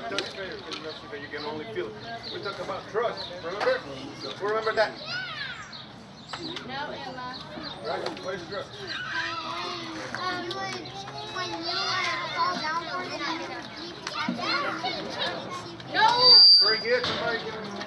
touch fair because you can only feel it. We talk about trust. Remember? Who remember that? No, Emma. Right? What is trust? When you fall down for it, and you catch it. No. Very good. Somebody give him